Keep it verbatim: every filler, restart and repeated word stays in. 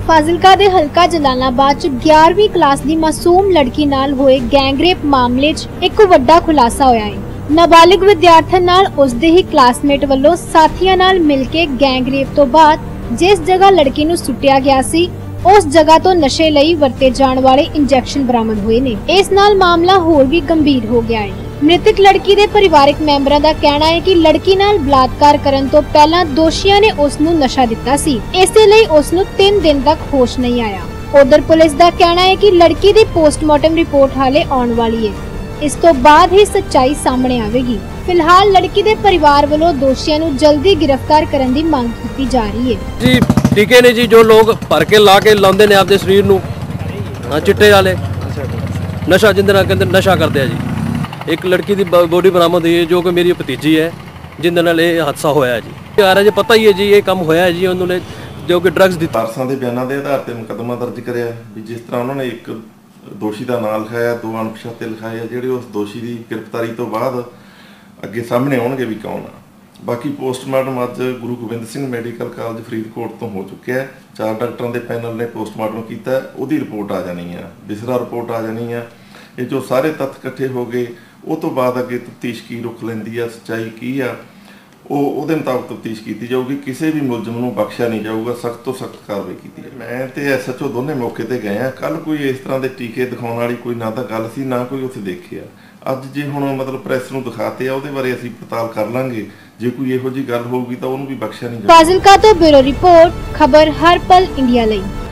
ਫਾਜ਼ਿਲਕਾ ਦੇ ਹਲਕਾ ਜਲਾਲਾਬਾਦ ਚ ਗਿਆਰਵੀਂ ਕਲਾਸ ਦੀ ਮਾਸੂਮ ਲੜਕੀ ਨਾਲ ਹੋਏ ਗੈਂਗਰੇਪ ਮਾਮਲੇ ਚ ਇੱਕ ਵੱਡਾ ਖੁਲਾਸਾ ਹੋਇਆ ਹੈ। ਨਾਬਾਲਿਗ ਵਿਦਿਆਰਥਣ ਨਾਲ ਉਸਦੇ ਹੀ ਕਲਾਸਮੇਟ ਵੱਲੋਂ ਸਾਥੀਆਂ ਨਾਲ ਮਿਲ ਕੇ ਗੈਂਗਰੇਪ ਤੋਂ ਬਾਅਦ ਜਿਸ ਜਗ੍ਹਾ ਲੜਕੀ ਨੂੰ ਸੁੱਟਿਆ ਗਿਆ ਸੀ ਉਸ ਜਗ੍ਹਾ ਤੋਂ ਨਸ਼ੇ ਲਈ ਵਰਤੇ ਜਾਣ ਵਾਲੇ ਇੰਜੈਕਸ਼ਨ ਬਰਾਮਦ ਹੋਏ ਨੇ। ਇਸ ਨਾਲ ਮਾਮਲਾ ਹੋਰ ਵੀ ਗੰਭੀਰ ਹੋ ਗਿਆ ਹੈ। ਮ੍ਰਿਤਕ ਲੜਕੀ ਦੇ ਪਰਿਵਾਰਕ ਮੈਂਬਰਾਂ ਦਾ ਕਹਿਣਾ ਹੈ ਕਿ ਲੜਕੀ ਨਾਲ ਬਲਾਤਕਾਰ ਕਰਨ ਤੋਂ ਪਹਿਲਾਂ ਦੋਸ਼ੀਆਂ ਨੇ ਉਸ ਨੂੰ ਨਸ਼ਾ ਦਿੱਤਾ ਸੀ, ਇਸੇ ਲਈ ਉਸ ਨੂੰ ਤਿੰਨ ਦਿਨ ਤੱਕ ਹੋਸ਼ ਨਹੀਂ ਆਇਆ। ਉਧਰ ਪੁਲਿਸ ਦਾ ਕਹਿਣਾ ਹੈ ਕਿ ਲੜਕੀ ਦੀ ਪੋਸਟਮਾਰਟਮ ਰਿਪੋਰਟ ਹਾਲੇ ਆਉਣ ਵਾਲੀ ਹੈ, ਇਸ ਤੋਂ ਬਾਅਦ ਹੀ ਸੱਚਾਈ ਸਾਹਮਣੇ ਆਵੇਗੀ। ਫਿਲਹਾਲ ਲੜਕੀ ਦੇ ਪਰਿਵਾਰ ਵੱਲੋਂ ਦੋਸ਼ੀਆਂ ਨੂੰ ਜਲਦੀ गिरफ्तार ਕਰਨ ਦੀ ਮੰਗ ਕੀਤੀ ਜਾ ਰਹੀ ਹੈ। ਜੀ ਟੀਕੇ ਨੇ ਜੀ ਜੋ ਲੋਕ ਭਰ ਕੇ ਲਾ ਕੇ ਲਾਉਂਦੇ ਨੇ ਆਪਦੇ ਸਰੀਰ ਨੂੰ, ਹਾਂ ਚਿੱਟੇ ਵਾਲੇ ਨਸ਼ਾ ਜਿੰਦੇ ਨਾਲ ਕਹਿੰਦੇ ਨਸ਼ਾ ਕਰਦੇ ਆ ਜੀ। ਇੱਕ ਲੜਕੀ ਦੀ ਬੋਡੀ ਬਰਾਮਦ ਹੋਈ ਹੈ ਜੋ ਕਿ ਮੇਰੀ ਭਤੀਜੀ ਹੈ, ਜਿੰਦੇ ਨਾਲ ਇਹ ਹਾਦਸਾ ਹੋਇਆ ਜੀ। ਆ ਰਿਹਾ ਜੀ, ਪਤਾ ਹੀ ਹੈ ਜੀ ਇਹ ਕੰਮ ਹੋਇਆ ਜੀ। ਉਹਨਾਂ ਨੇ ਜੋ ਕਿ ਡਰੱਗਸ ਦੀ ਵਾਰਸਾਂ ਦੇ ਬਿਆਨਾਂ ਦੇ ਆਧਾਰ ਤੇ ਮੁਕੱਦਮਾ ਦਰਜ ਕਰਿਆ ਵੀ ਜਿਸ ਤਰ੍ਹਾਂ ਉਹਨਾਂ ਨੇ ਇੱਕ ਦੋਸ਼ੀ ਦਾ ਨਾਂ ਲਿਖਾਇਆ, ਦੋ ਅਣਪਛਾਤੇ ਲਿਖਾਏ ਆ ਜਿਹੜੇ ਉਸ ਦੋਸ਼ੀ ਦੀ ਗ੍ਰਿਫਤਾਰੀ ਤੋਂ ਬਾਅਦ ਅੱਗੇ ਸਾਹਮਣੇ ਆਉਣਗੇ ਵੀ ਕੌਣ ਆ। ਬਾਕੀ ਪੋਸਟਮਾਰਟਮ ਅੱਜ ਗੁਰੂ ਗੋਬਿੰਦ ਸਿੰਘ ਮੈਡੀਕਲ ਕਾਲਜ ਫਰੀਦਕੋਟ ਤੋਂ ਹੋ ਚੁੱਕਿਆ ਹੈ। ਚਾਰ ਡਾਕਟਰਾਂ ਦੇ ਪੈਨਲ ਨੇ ਪੋਸਟਮਾਰਟਮ ਕੀਤਾ, ਉਹਦੀ ਰਿਪੋਰਟ ਆ ਜਾਣੀ ਆ, ਵਿਸਰਾ ਰਿਪੋਰਟ ਆ ਜਾਣੀ ਆ। ਇਹ ਜੋ ਸਾਰੇ ਤੱਥ ਇਕੱਠੇ ਹੋ ਗਏ ਉਹ ਤੋਂ ਬਾਅਦ ਅੱਗੇ ਤਫਤੀਸ਼ ਕੀ ਰੁਖ ਲੈਂਦੀ ਆ, ਸੱਚਾਈ ਕੀ ਆ, ਉਹ ਉਹਦੇ ਮੁਤਾਬਕ ਤਫਤੀਸ਼ ਕੀਤੀ ਜਾਊਗੀ। ਕਿਸੇ ਵੀ ਮੁਲਜ਼ਮ ਨੂੰ ਬਖਸ਼ਿਆ ਨਹੀਂ ਜਾਊਗਾ, ਸਖਤ ਤੋਂ ਸਖਤ ਕਾਰਵਾਈ ਕੀਤੀ ਹੈ। ਮੈਂ ਤੇ ਐਸ ਐਚ ਓ ਦੋਨੇ ਮੌਕੇ ਤੇ ਗਏ ਆ। ਕੱਲ ਕੋਈ ਇਸ ਤਰ੍ਹਾਂ ਦੇ ਟੀਕੇ ਦਿਖਾਉਣ ਵਾਲੀ ਕੋਈ ਨਾ ਤਾਂ ਗੱਲ ਸੀ, ਨਾ ਕੋਈ ਉੱਥੇ ਦੇਖਿਆ। ਅੱਜ ਜੇ ਹੁਣ ਮਤਲਬ ਪ੍ਰੈਸ ਨੂੰ ਦਿਖਾਤੇ ਆ, ਉਹਦੇ ਬਾਰੇ ਅਸੀਂ ਪੜਤਾਲ ਕਰ ਲਾਂਗੇ। ਜੇ ਕੋਈ ਇਹੋ ਜਿਹੀ ਗੱਲ ਹੋਊਗੀ ਤਾਂ ਉਹਨੂੰ ਵੀ ਬਖਸ਼ਿਆ ਨਹੀਂ ਜਾਊਗਾ। ਫਾਜ਼ਿਲਕਾ ਤੋਂ ਬਿਊਰੋ ਰਿਪੋਰਟ, ਖਬਰ ਹਰ ਪਲ ਇੰਡੀਆ ਲਈ।